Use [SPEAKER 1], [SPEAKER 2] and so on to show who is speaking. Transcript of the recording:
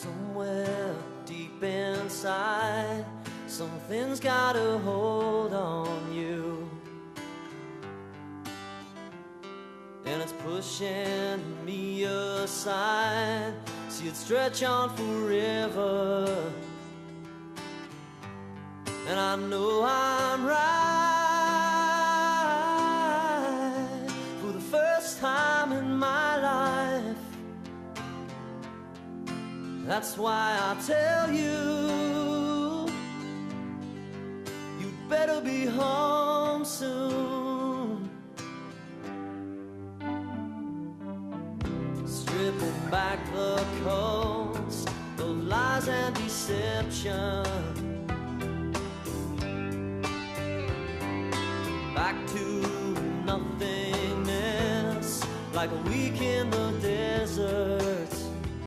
[SPEAKER 1] Somewhere deep inside, something's got a hold on you, and it's pushing me aside. See it stretch on forever, and I know I'm right for the first time in my life. That's why I tell you, you'd better be home soon. Stripping back the coats of lies and deception, back to nothingness, like a week in the desert.